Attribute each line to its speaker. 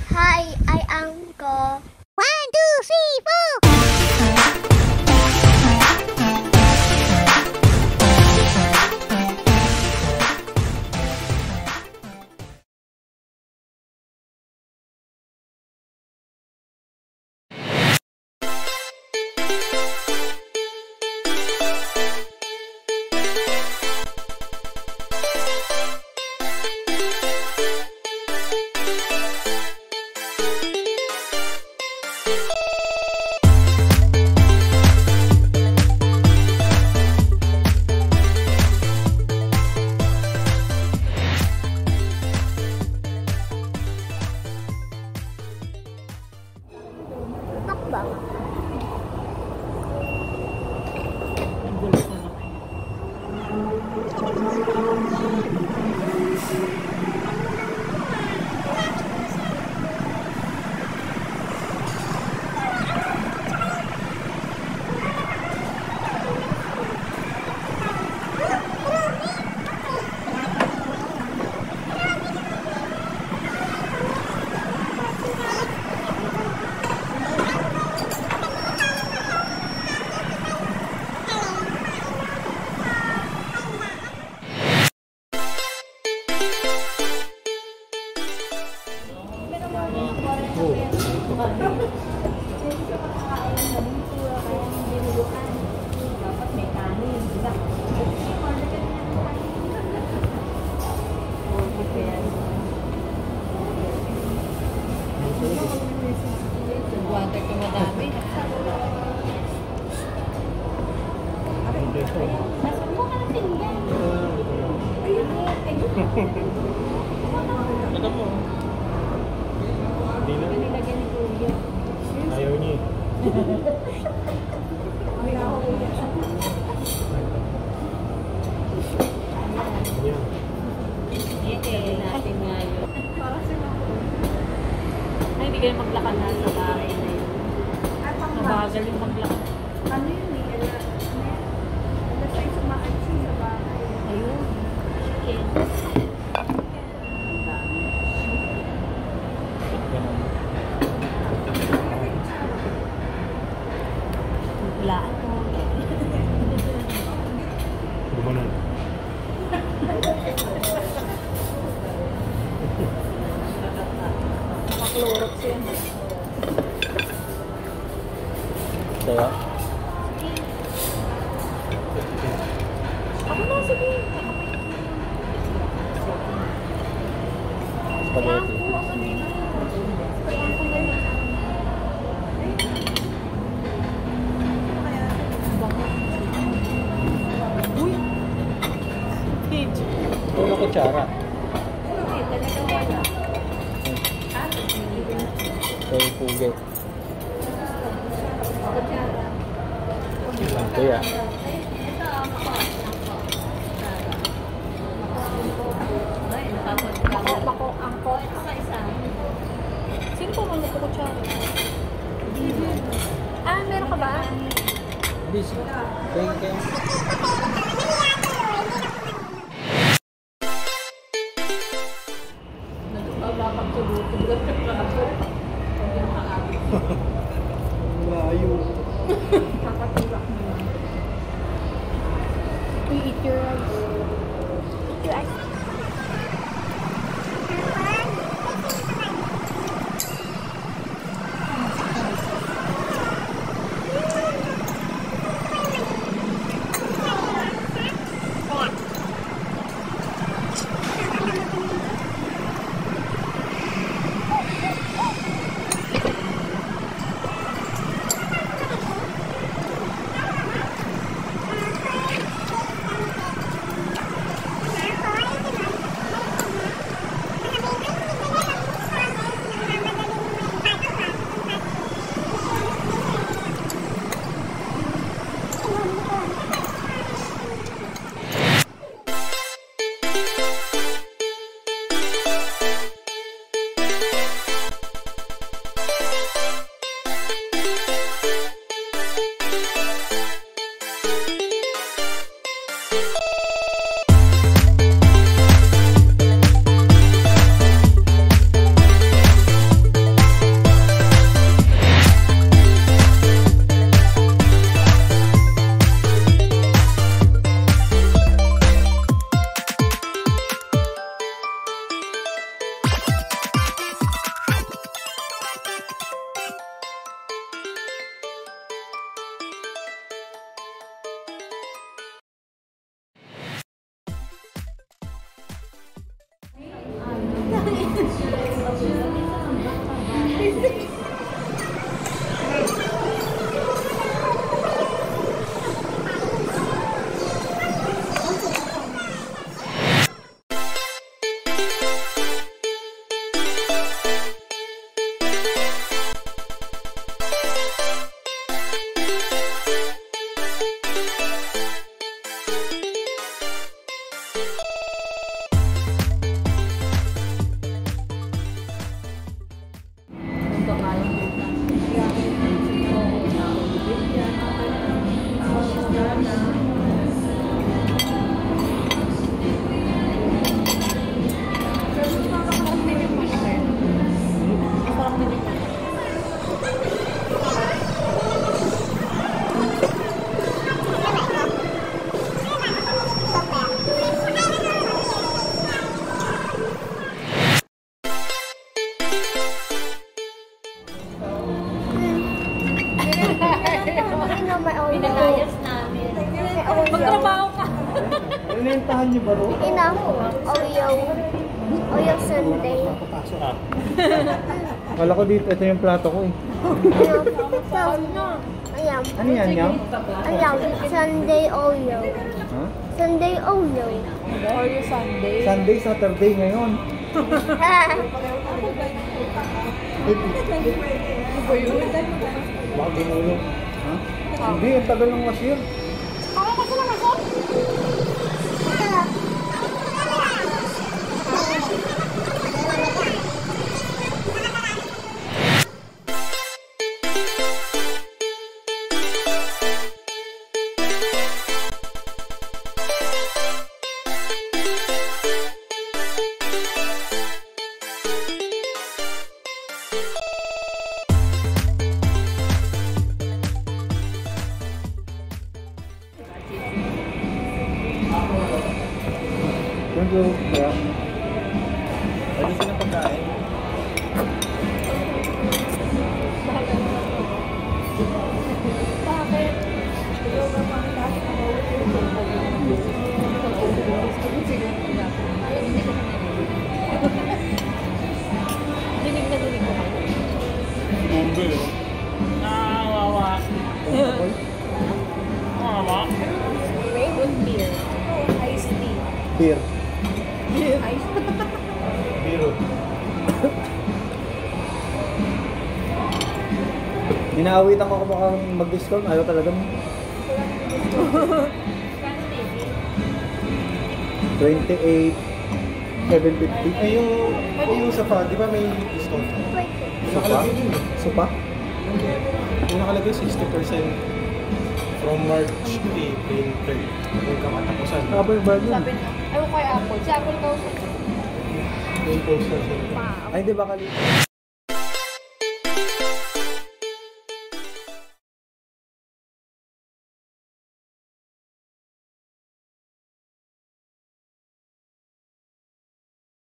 Speaker 1: Hi, I am Go. 1, 2, 3, 4. Mukbang.
Speaker 2: Water ko madami.
Speaker 1: Nasaan mo ka na pinggan? Ayun.
Speaker 3: Ito po. Hindi na.
Speaker 2: Nilagyan ni Kuya.
Speaker 3: Ayaw niya.
Speaker 2: Kaya natin nga yun. Ay, hindi kayo maglakad na sa bahay na yun. Mabagal yung maglakad.
Speaker 1: Ano yun eh? Alas ay sumakatsi sa bahay.
Speaker 2: Ayun. Chicken. Wala.
Speaker 3: Gumanon.
Speaker 2: Nakaklorok siya.
Speaker 3: Kaya?
Speaker 2: Ako na, sige.
Speaker 3: Spaghetti.
Speaker 2: Uy! Page.
Speaker 3: Ito na kutsara. Ito yung puget. Ito ya.
Speaker 2: Bako, angkot. Sino po mo nagkukutsara? Ah, meron ka ba?
Speaker 3: Busy. Thank you. Layo.
Speaker 1: We eat your rice. Eat your rice. may Oreo.
Speaker 2: Pinalayas namin.
Speaker 1: May Oreo.
Speaker 2: Magtrabaho ka.
Speaker 3: Inentahan niyo ba ro?
Speaker 1: Ina, Oreo. Oreo Sunday.
Speaker 3: Wala ko dito, ito yung plato ko eh.
Speaker 1: Ayan.
Speaker 3: Ano yan yan?
Speaker 1: Ayan. Sunday Oreo.
Speaker 3: Ha?
Speaker 1: Sunday Oreo.
Speaker 2: Oreo Sunday.
Speaker 3: Sunday, Saturday ngayon. Baka gumulong. Ha? Hindi, ang tagal ng wasir. Thank you. Kaya. Pwede silang pagkain.
Speaker 2: Dinig na dinig ko kayo.
Speaker 3: Bumbil.
Speaker 2: Nakawawa. Nakawawa. With beer. Iced tea.
Speaker 3: Beer.
Speaker 2: Iced
Speaker 3: Biro. Inaawitan ko baka mag-discount. Ayaw talaga mo. 28, 750.
Speaker 4: Ay, yung sa di ba may discount?
Speaker 3: Supa? Supa?
Speaker 4: Yung nakalagay 60% from March to April 3rd. Yung kakatapusan.
Speaker 3: Apple bar yun.
Speaker 2: Sabi na. Ewan ko kay Apple. Si Apple kausap.
Speaker 4: Yung poster.
Speaker 3: Ay, di ba kali?